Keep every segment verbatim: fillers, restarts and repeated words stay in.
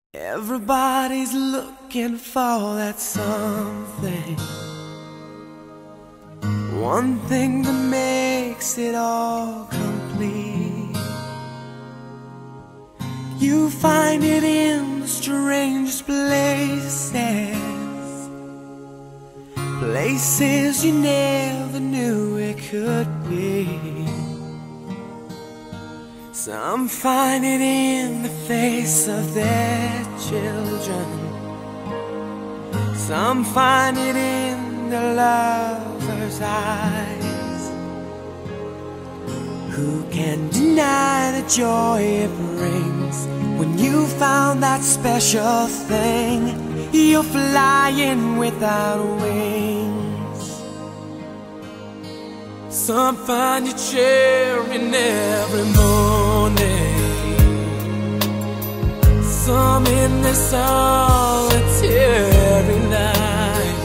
Everybody's looking for that something, one thing that makes it all complete. You find it in the strangest places, places you never knew it could be. Some find it in the face of their children, some find it in the lover's eyes. Who can deny the joy it brings when you found that special thing? You're flying without wings. Some find you cheering every morning, some in their solitary night.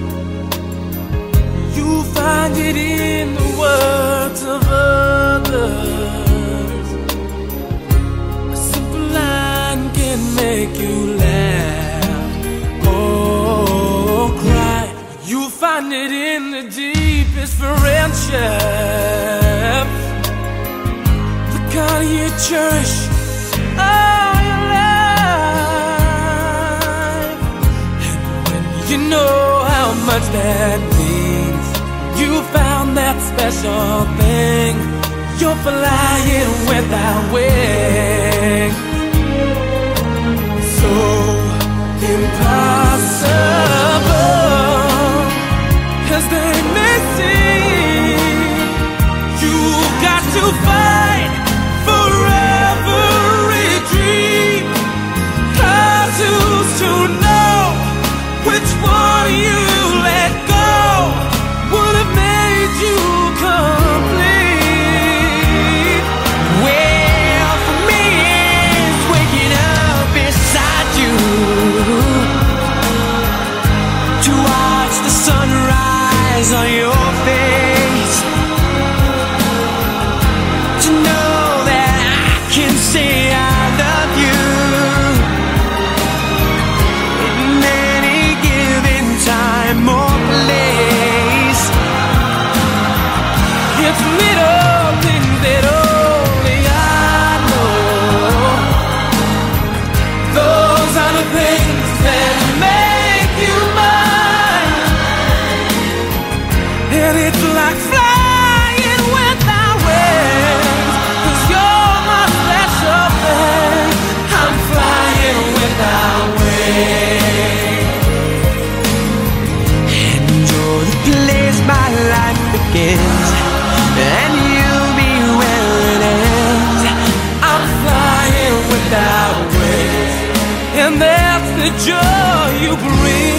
You find it in the words of others. A simple line can make you laugh or cry. You find it in the deepest friendship, the kind you cherish all your life. And when you know how much that means, you found that special thing. You're flying without wings. So impossible as they may seem, you've got to fight for every dream. Hard to know which one you let go would have made you complete. Well, for me it's waking up beside you to watch the sunrise on your face, to know that I can say I love you in any given time or place. It's little things that only I know. Those are the things that make you mine. And it's like flying without wings, 'cause you're my special thing. I'm flying without wings. And you're the place my life begins, and you'll be where it ends. I'm flying without wings, and that's the joy you bring.